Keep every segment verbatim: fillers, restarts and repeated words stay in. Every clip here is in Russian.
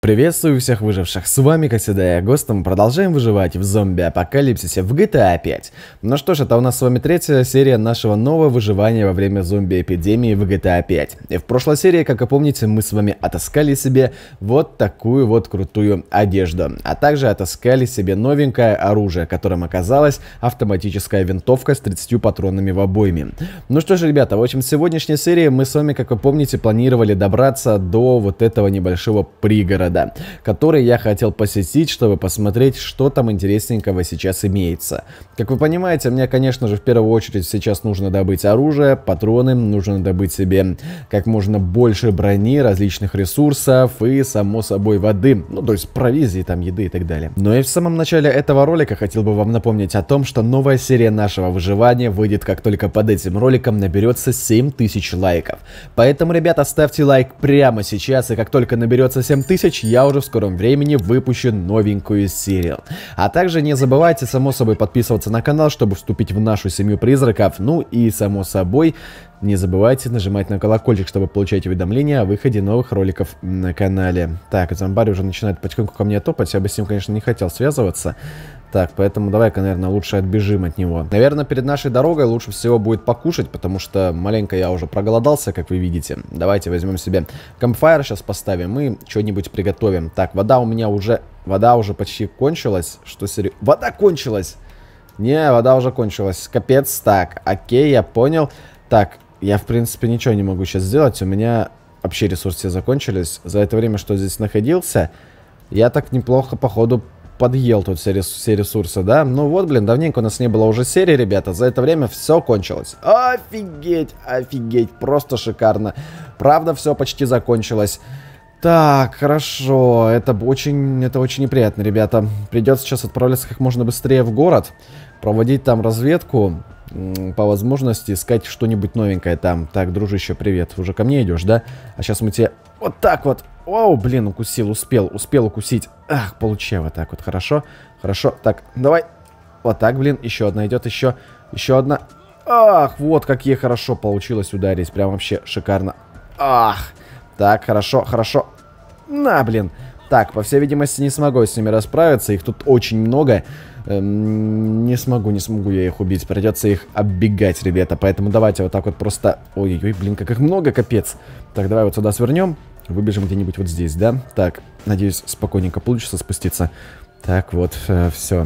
Приветствую всех выживших, с вами как всегда я Гостом, продолжаем выживать в зомби-апокалипсисе в джи ти эй пять. Ну что ж, это у нас с вами третья серия нашего нового выживания во время зомби-эпидемии в джи ти эй пять. И в прошлой серии, как вы помните, мы с вами отыскали себе вот такую вот крутую одежду, а также отыскали себе новенькое оружие, которым оказалась автоматическая винтовка с тридцатью патронами в обойме. Ну что ж, ребята, в общем, в сегодняшней серии мы с вами, как вы помните, планировали добраться до вот этого небольшого пригорода, который я хотел посетить, чтобы посмотреть, что там интересненького сейчас имеется. Как вы понимаете, мне, конечно же, в первую очередь сейчас нужно добыть оружие, патроны, нужно добыть себе как можно больше брони, различных ресурсов и, само собой, воды, ну, то есть провизии, там, еды и так далее. Но и в самом начале этого ролика хотел бы вам напомнить о том, что новая серия нашего выживания выйдет, как только под этим роликом наберется семь тысяч лайков. Поэтому, ребята, ставьте лайк прямо сейчас, и как только наберется семь тысяч, я уже в скором времени выпущу новенькую серию. А также не забывайте, само собой, подписываться на канал, чтобы вступить в нашу семью призраков. Ну и, само собой, не забывайте нажимать на колокольчик, чтобы получать уведомления о выходе новых роликов на канале. Так, зомбарь уже начинает потихоньку ко мне топать. Я бы с ним, конечно, не хотел связываться. Так, поэтому давай-ка, наверное, лучше отбежим от него. Наверное, перед нашей дорогой лучше всего будет покушать, потому что маленько я уже проголодался, как вы видите. Давайте возьмем себе кампфайр, сейчас поставим и что-нибудь приготовим. Так, вода у меня уже... Вода уже почти кончилась. Что серьезно? Вода кончилась! Не, вода уже кончилась. Капец. Так, окей, я понял. Так, я, в принципе, ничего не могу сейчас сделать. У меня вообще ресурсы все закончились. За это время, что здесь находился, я так неплохо, походу, подъел тут все, рес все ресурсы, да? Ну вот, блин, давненько у нас не было уже серии, ребята. За это время все кончилось. Офигеть, офигеть, просто шикарно. Правда, все почти закончилось. Так, хорошо. Это очень, это очень неприятно, ребята. Придется сейчас отправляться как можно быстрее в город. Проводить там разведку. По возможности искать что-нибудь новенькое там. Так, дружище, привет. Уже ко мне идешь, да? А сейчас мы тебе вот так вот. Оу, блин, укусил, успел, успел укусить. Ах, получай вот так вот, хорошо, хорошо. Так, давай, вот так, блин, еще одна идет, еще, еще одна. Ах, вот как ей хорошо получилось ударить, прям вообще шикарно. Ах, так, хорошо, хорошо. На, блин. Так, по всей видимости, не смогу с ними расправиться, их тут очень много. Эм, не смогу, не смогу я их убить, придется их оббегать, ребята. Поэтому давайте вот так вот просто... Ой-ой-ой, блин, как их много, капец. Так, давай вот сюда свернем. Выбежим где-нибудь вот здесь, да? Так, надеюсь, спокойненько получится спуститься. Так, вот, э, все.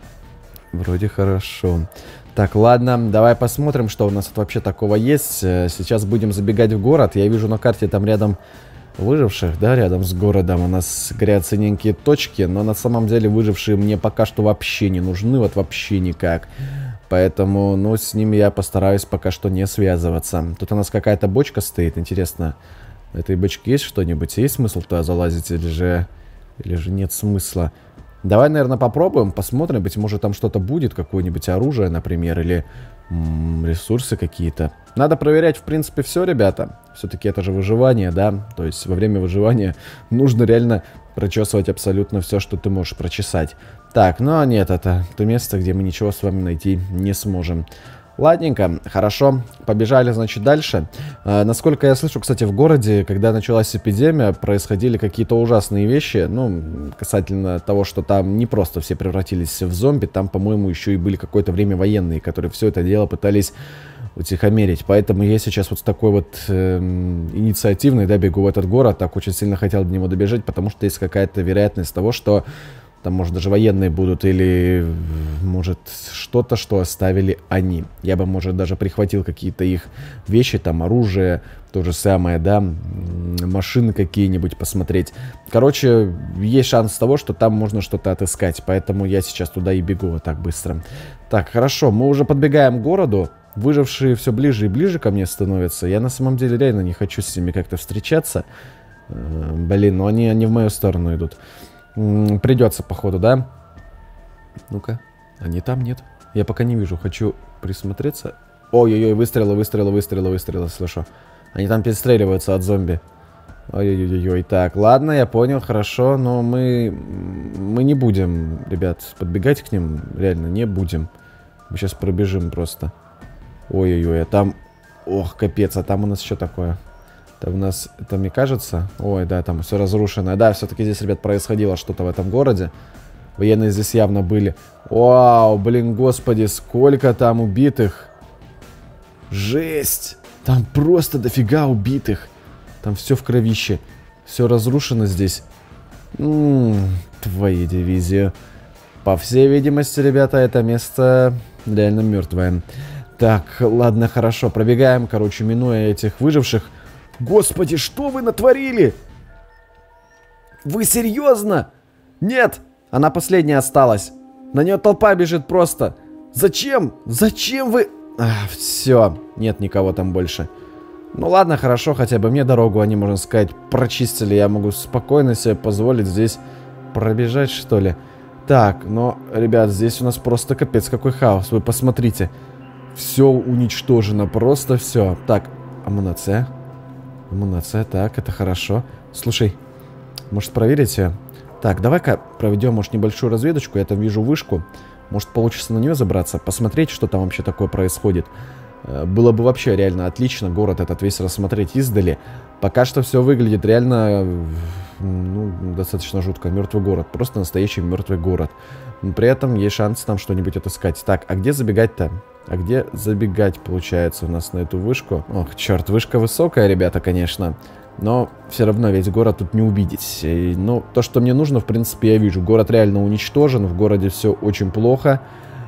Вроде хорошо. Так, ладно, давай посмотрим, что у нас тут вообще такого есть. Сейчас будем забегать в город. Я вижу на карте там рядом выживших, да, рядом с городом. У нас горят синенькие точки, но на самом деле выжившие мне пока что вообще не нужны, вот вообще никак. Поэтому, ну, с ними я постараюсь пока что не связываться. Тут у нас какая-то бочка стоит, интересно. В этой бочке есть что-нибудь? Есть смысл туда залазить или же... Или же нет смысла? Давай, наверное, попробуем, посмотрим. Быть может, там что-то будет, какое-нибудь оружие, например, или м -м, ресурсы какие-то. Надо проверять, в принципе, все, ребята. Все-таки это же выживание, да? То есть во время выживания нужно реально прочесывать абсолютно все, что ты можешь прочесать. Так, ну а нет, это то место, где мы ничего с вами найти не сможем. Ладненько, хорошо, побежали, значит, дальше. Э, насколько я слышу, кстати, в городе, когда началась эпидемия, происходили какие-то ужасные вещи, ну, касательно того, что там не просто все превратились в зомби, там, по-моему, еще и были какое-то время военные, которые все это дело пытались утихомирить. Поэтому я сейчас вот с такой вот э, инициативной, да, бегу в этот город, так очень сильно хотел до него добежать, потому что есть какая-то вероятность того, что там, может, даже военные будут, или, может, что-то, что оставили они. Я бы, может, даже прихватил какие-то их вещи, там, оружие, то же самое, да, машины какие-нибудь посмотреть. Короче, есть шанс того, что там можно что-то отыскать, поэтому я сейчас туда и бегу вот так быстро. Так, хорошо, мы уже подбегаем к городу. Выжившие все ближе и ближе ко мне становятся. Я на самом деле реально не хочу с ними как-то встречаться. Блин, но они, они в мою сторону идут. Придется, походу, да? Ну-ка. Они там нет. Я пока не вижу. Хочу присмотреться. Ой-ой-ой, выстрелы, выстрелы, выстрелы, выстрелы, слышу. Они там перестреливаются от зомби. Ой-ой-ой-ой. Так, ладно, я понял, хорошо. Но мы... Мы не будем, ребят, подбегать к ним. Реально, не будем. Мы сейчас пробежим просто. Ой-ой-ой, а там... Ох, капец, а там у нас что такое? Это у нас, это мне кажется... Ой, да, там все разрушено. Да, все-таки здесь, ребят, происходило что-то в этом городе. Военные здесь явно были. Вау, блин, господи, сколько там убитых. Жесть. Там просто дофига убитых. Там все в кровище. Все разрушено здесь. М-м, твои дивизии. По всей видимости, ребята, это место реально мертвое. Так, ладно, хорошо. Пробегаем, короче, минуя этих выживших. Господи, что вы натворили? Вы серьезно? Нет, она последняя осталась. На нее толпа бежит просто. Зачем? Зачем вы... А, все, нет никого там больше. Ну ладно, хорошо, хотя бы мне дорогу они, можно сказать, прочистили. Я могу спокойно себе позволить здесь пробежать, что ли. Так, но, ребят, здесь у нас просто капец какой хаос. Вы посмотрите. Все уничтожено, просто все. Так, амуниция. Амуниция, так, это хорошо. Слушай, может проверить ее? Так, давай-ка проведем, может, небольшую разведочку. Я там вижу вышку. Может, получится на нее забраться, посмотреть, что там вообще такое происходит. Было бы вообще реально отлично город этот весь рассмотреть издали. Пока что все выглядит реально, ну, достаточно жутко. Мертвый город, просто настоящий мертвый город. Но при этом есть шанс там что-нибудь отыскать. Так, а где забегать-то? А где забегать, получается, у нас на эту вышку? Ох, черт, вышка высокая, ребята, конечно. Но все равно весь город тут не увидеть. И, ну, то, что мне нужно, в принципе, я вижу. Город реально уничтожен, в городе все очень плохо.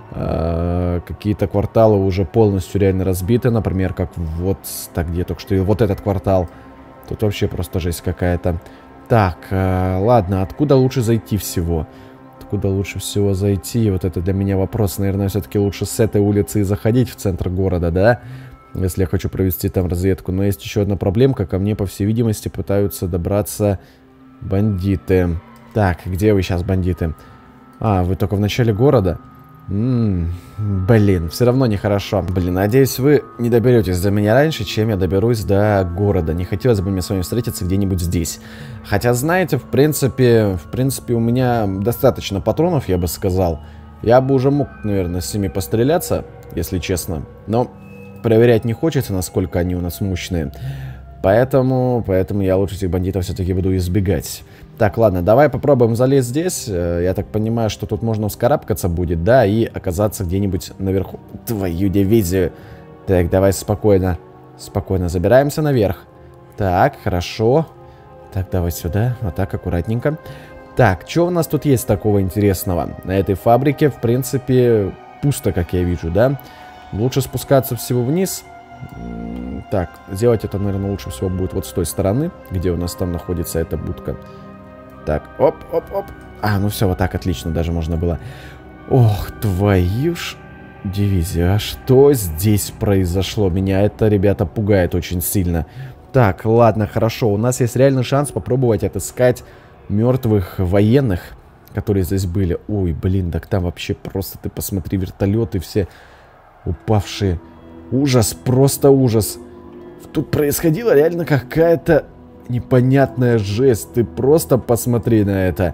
А, какие-то кварталы уже полностью реально разбиты. Например, как вот, так, где только что, вот этот квартал. Тут вообще просто жесть какая-то. Так, а, ладно, откуда лучше зайти всего? Откуда лучше всего зайти? Вот это для меня вопрос. Наверное, все-таки лучше с этой улицы и заходить в центр города, да? Если я хочу провести там разведку. Но есть еще одна проблемка. Ко мне, по всей видимости, пытаются добраться бандиты. Так, где вы сейчас, бандиты? А, вы только в начале города? М-м, блин, все равно нехорошо. Блин, надеюсь, вы не доберетесь до меня раньше, чем я доберусь до города. Не хотелось бы мне с вами встретиться где-нибудь здесь. Хотя, знаете, в принципе, в принципе, у меня достаточно патронов, я бы сказал. Я бы уже мог, наверное, с ними постреляться, если честно. Но проверять не хочется, насколько они у нас мощные. Поэтому, поэтому я лучше этих бандитов все-таки буду избегать. Так, ладно, давай попробуем залезть здесь. Я так понимаю, что тут можно вскарабкаться будет, да, и оказаться где-нибудь наверху. Твою дивизию. Так, давай спокойно. Спокойно забираемся наверх. Так, хорошо. Так, давай сюда. Вот так, аккуратненько. Так, что у нас тут есть такого интересного? На этой фабрике, в принципе, пусто, как я вижу, да? Лучше спускаться всего вниз. Так, сделать это, наверное, лучше всего будет вот с той стороны, где у нас там находится эта будка. Так, оп, оп, оп. А, ну все, вот так отлично даже можно было. Ох, твою ж дивизия, а что здесь произошло? Меня это, ребята, пугает очень сильно. Так, ладно, хорошо, у нас есть реальный шанс попробовать отыскать мертвых военных, которые здесь были. Ой, блин, так там вообще просто, ты посмотри, вертолеты все упавшие. Ужас, просто ужас. Тут происходила реально какая-то непонятная жесть. Ты просто посмотри на это.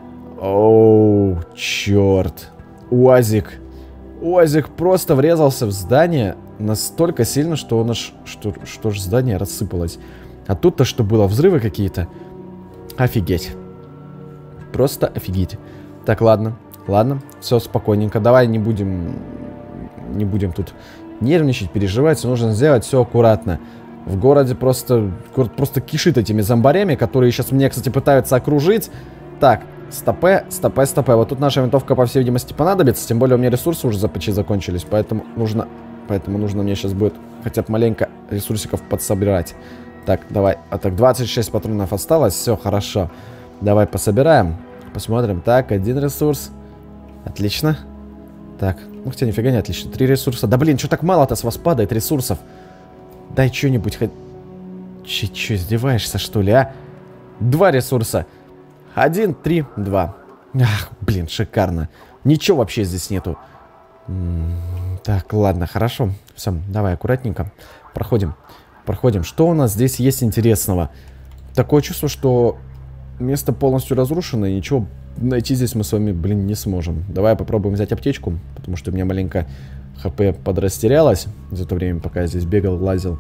Оу, черт. УАЗик. УАЗик просто врезался в здание настолько сильно, что он аж... Что, что ж здание рассыпалось. А тут-то что было? Взрывы какие-то? Офигеть. Просто офигеть. Так, ладно. Ладно, все спокойненько. Давай не будем... Не будем тут нервничать, переживать. Нужно сделать все аккуратно. В городе просто, город просто кишит этими зомбарями, которые сейчас меня, кстати, пытаются окружить. Так, стопе, стопе, стопе. Вот тут наша винтовка, по всей видимости, понадобится. Тем более у меня ресурсы уже почти закончились. Поэтому нужно, поэтому нужно мне сейчас будет хотя бы маленько ресурсиков подсобирать. Так, давай. А так, двадцать шесть патронов осталось. Все, хорошо. Давай пособираем. Посмотрим. Так, один ресурс. Отлично. Так, ну хотя нифига не отлично. Три ресурса. Да блин, что так мало-то с вас падает ресурсов? Дай что-нибудь хоть... Че, че, издеваешься, что ли, а? Два ресурса. Один, три, два. Ах, блин, шикарно. Ничего вообще здесь нету. М-м, так, ладно, хорошо. Все, давай аккуратненько. Проходим. Проходим. Что у нас здесь есть интересного? Такое чувство, что место полностью разрушено, и ничего найти здесь мы с вами, блин, не сможем. Давай попробуем взять аптечку, потому что у меня маленько... ХП подрастерялось за то время, пока я здесь бегал, лазил.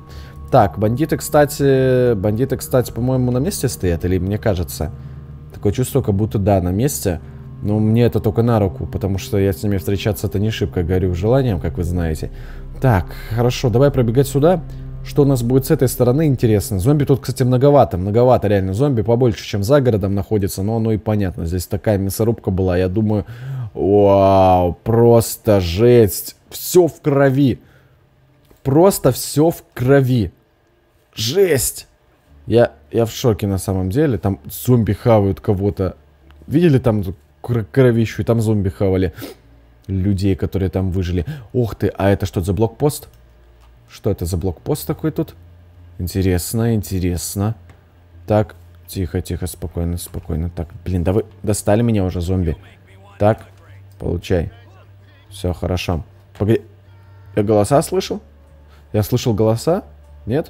Так, бандиты, кстати... Бандиты, кстати, по-моему, на месте стоят, или мне кажется? Такое чувство, как будто да, на месте. Но мне это только на руку, потому что я с ними встречаться-то не шибко горю желанием, как вы знаете. Так, хорошо, давай пробегать сюда. Что у нас будет с этой стороны, интересно. Зомби тут, кстати, многовато, многовато реально. Зомби побольше, чем за городом находится, но оно и понятно. Здесь такая мясорубка была, я думаю... Вау, просто жесть. Все в крови. Просто все в крови. Жесть. Я, я в шоке на самом деле. Там зомби хавают кого-то. Видели там кровищу? И там зомби хавали людей, которые там выжили. Ух ты, а это что за блокпост? Что это за блокпост такой тут? Интересно, интересно. Так, тихо, тихо, спокойно, спокойно. Так, блин, да вы достали меня уже, зомби. Так, получай. Все, хорошо. Погоди. Я голоса слышал? Я слышал голоса? Нет?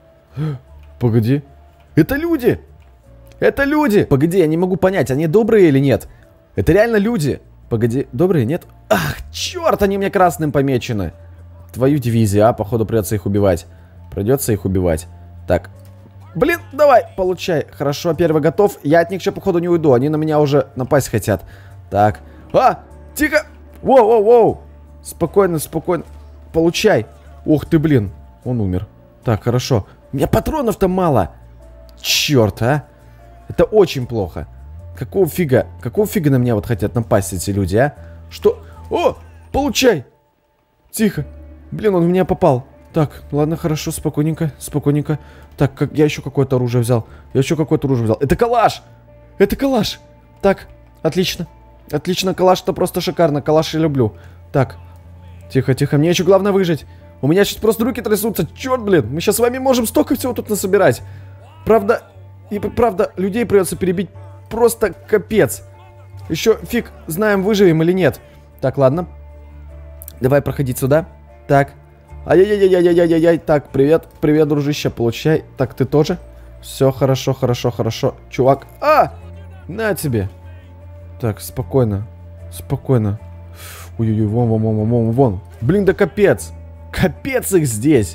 Погоди. Это люди! Это люди! Погоди, я не могу понять, они добрые или нет? Это реально люди! Погоди, добрые, нет? Ах, черт, они мне красным помечены. Твою дивизию, а, походу придется их убивать. Придется их убивать. Так. Блин, давай, получай. Хорошо, первый готов. Я от них еще, походу, не уйду. Они на меня уже напасть хотят. Так. А, тихо. Воу-воу-воу. Спокойно, спокойно. Получай. Ух ты, блин. Он умер. Так, хорошо. У меня патронов-то мало. Черт, а. Это очень плохо. Какого фига? Какого фига на меня вот хотят напасть эти люди, а? Что? О, получай. Тихо. Блин, он в меня попал. Так, ладно, хорошо, спокойненько, спокойненько. Так, как, я еще какое-то оружие взял. Я еще какое-то оружие взял. Это калаш! Это калаш! Так, отлично. Отлично, калаш-то просто шикарно. Калаш я люблю. Так, тихо, тихо. Мне еще главное выжить. У меня сейчас просто руки трясутся. Черт, блин, мы сейчас с вами можем столько всего тут насобирать. Правда, и правда, людей придется перебить просто капец. Еще фиг знаем, выживем или нет. Так, ладно. Давай проходить сюда. Так. Ай-яй-яй-яй-яй-яй-яй. Так, привет, привет, дружище, получай. Так, ты тоже? Все хорошо, хорошо, хорошо. Чувак. А! На тебе. Так, спокойно. Спокойно. Ой-ой-ой, вон, вон, вон, вон, вон. Блин, да капец. Капец их здесь.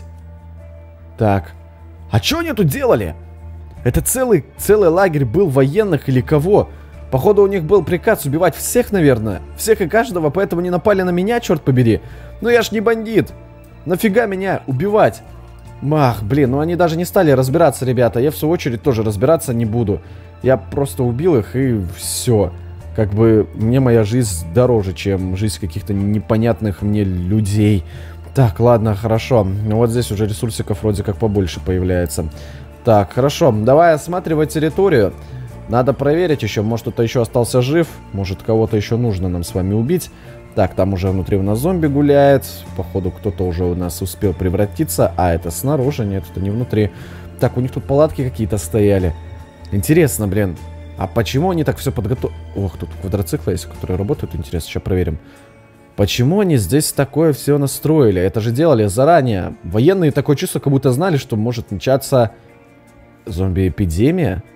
Так. А что они тут делали? Это целый, целый лагерь был военных или кого? Походу, у них был приказ убивать всех, наверное. Всех и каждого, поэтому не напали на меня, черт побери. Ну я ж не бандит. Нафига меня убивать? Ах, блин, ну они даже не стали разбираться, ребята. Я в свою очередь тоже разбираться не буду. Я просто убил их и все. Как бы мне моя жизнь дороже, чем жизнь каких-то непонятных мне людей. Так, ладно, хорошо. Вот здесь уже ресурсиков вроде как побольше появляется. Так, хорошо. Давай осматривать территорию. Надо проверить еще. Может, кто-то еще остался жив. Может, кого-то еще нужно нам с вами убить. Так, там уже внутри у нас зомби гуляет. Походу, кто-то уже у нас успел превратиться. А это снаружи, нет, это не внутри. Так, у них тут палатки какие-то стояли. Интересно, блин. А почему они так все подготовили? Ох, тут квадроциклы есть, которые работают. Интересно, сейчас проверим. Почему они здесь такое все настроили? Это же делали заранее. Военные такое чувство, как будто знали, что может начаться зомби-эпидемия.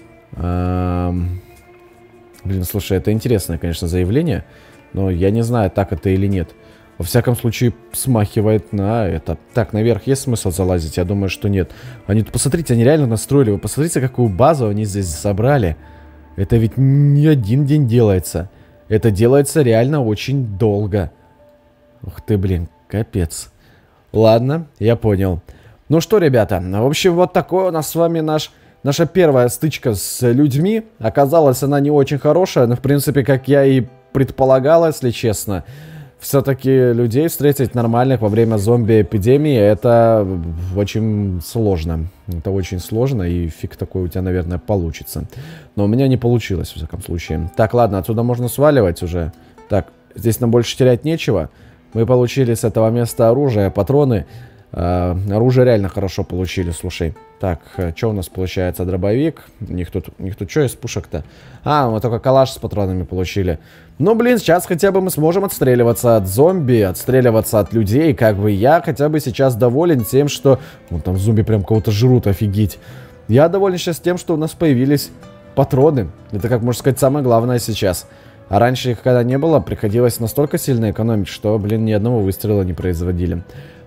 Эм... Блин, слушай, это интересное, конечно, заявление. Но я не знаю, так это или нет. Во всяком случае, смахивает на это. Так, наверх есть смысл залазить? Я думаю, что нет. Они, посмотрите, они реально настроили. Вы посмотрите, какую базу они здесь собрали. Это ведь не один день делается. Это делается реально очень долго. Ух ты, блин, капец. Ладно, я понял. Ну что, ребята, в общем, вот такой у нас с вами наш... Наша первая стычка с людьми. Оказалась она не очень хорошая, но в принципе, как я и предполагал, если честно. Все-таки людей встретить нормальных во время зомби-эпидемии это очень сложно. Это очень сложно, и фиг такой у тебя, наверное, получится. Но у меня не получилось, в всяком случае. Так, ладно, отсюда можно сваливать уже. Так, здесь нам больше терять нечего. Мы получили с этого места оружие, патроны. Uh, оружие реально хорошо получили, слушай. Так, что у нас получается? Дробовик. У них тут, у них тут что из пушек-то? А, мы только калаш с патронами получили. Ну, блин, сейчас хотя бы мы сможем отстреливаться от зомби, отстреливаться от людей. Как бы я хотя бы сейчас доволен тем, что... Вон там зомби прям кого-то жрут, офигеть. Я доволен сейчас тем, что у нас появились патроны. Это, как можно сказать, самое главное сейчас. А раньше их когда не было, приходилось настолько сильно экономить, что, блин, ни одного выстрела не производили.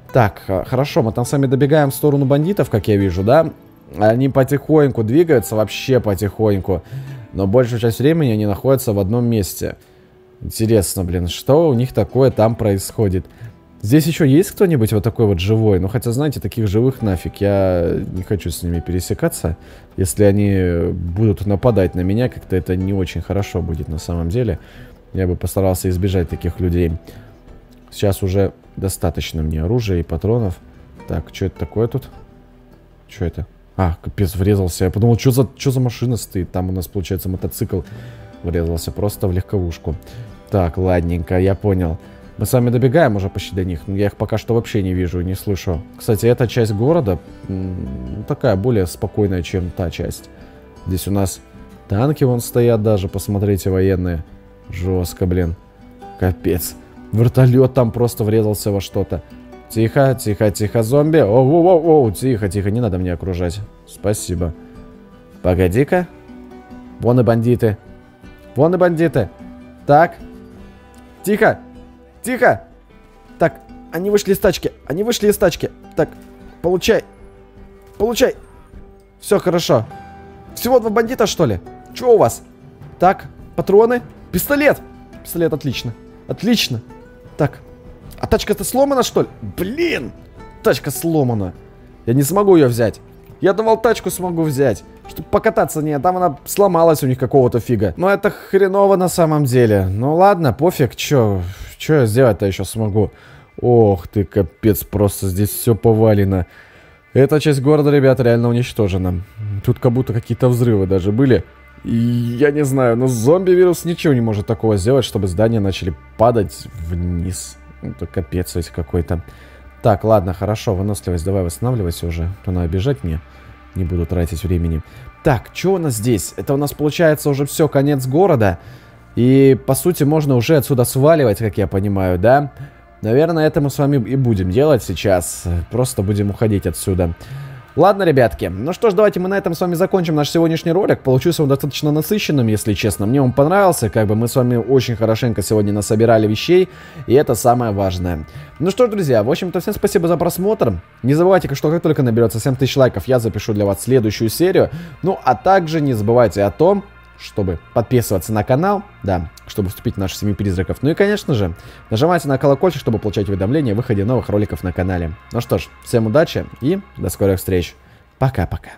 Так, хорошо, мы там с вами добегаем в сторону бандитов, как я вижу, да? Они потихоньку двигаются, вообще потихоньку. Но большую часть времени они находятся в одном месте. Интересно, блин, что у них такое там происходит? Здесь еще есть кто-нибудь вот такой вот живой? Ну, хотя, знаете, таких живых нафиг. Я не хочу с ними пересекаться. Если они будут нападать на меня, как-то это не очень хорошо будет на самом деле. Я бы постарался избежать таких людей. Сейчас уже достаточно мне оружия и патронов. Так, что это такое тут? Что это? А, капец, врезался. Я подумал, что за, что за машина стоит? Там у нас, получается, мотоцикл врезался просто в легковушку. Так, ладненько, я понял. Мы с вами добегаем уже почти до них. Но я их пока что вообще не вижу и не слышу. Кстати, эта часть города такая более спокойная, чем та часть. Здесь у нас танки вон стоят даже, посмотрите, военные. Жестко, блин. Капец. Вертолет там просто врезался во что-то. Тихо, тихо, тихо, зомби. Оу-оу-оу, тихо, тихо, не надо мне окружать. Спасибо. Погоди-ка. Вон и бандиты. Вон и бандиты. Так. Тихо. Тихо. Так, они вышли из тачки. Они вышли из тачки. Так, получай. Получай. Все хорошо. Всего два бандита, что ли? Че у вас? Так, патроны. Пистолет. Пистолет, отлично. Отлично. Так. А тачка-то сломана, что ли? Блин! Тачка сломана. Я не смогу ее взять. Я думал, тачку смогу взять. Чтобы покататься, нет, там она сломалась у них какого-то фига. Но это хреново на самом деле. Ну ладно, пофиг, чё. Чё я сделать-то еще смогу? Ох ты, капец, просто здесь все повалено. Эта часть города, ребята, реально уничтожена. Тут как будто какие-то взрывы даже были. И я не знаю, но зомби-вирус ничего не может такого сделать, чтобы здания начали падать вниз. Это капец ведь какой-то. Так, ладно, хорошо, выносливость давай восстанавливайся уже. То надо бежать мне. Не буду тратить времени. Так, что у нас здесь? Это у нас получается уже все, конец города. И, по сути, можно уже отсюда сваливать, как я понимаю, да? Наверное, это мы с вами и будем делать сейчас. Просто будем уходить отсюда. Ладно, ребятки, ну что ж, давайте мы на этом с вами закончим наш сегодняшний ролик. Получился он достаточно насыщенным, если честно. Мне он понравился, как бы мы с вами очень хорошенько сегодня насобирали вещей, и это самое важное. Ну что ж, друзья, в общем-то, всем спасибо за просмотр. Не забывайте, что как только наберется семь тысяч лайков, я запишу для вас следующую серию. Ну, а также не забывайте о том, чтобы подписываться на канал, да, чтобы вступить в наши семью призраков. Ну и, конечно же, нажимайте на колокольчик, чтобы получать уведомления о выходе новых роликов на канале. Ну что ж, всем удачи и до скорых встреч. Пока-пока.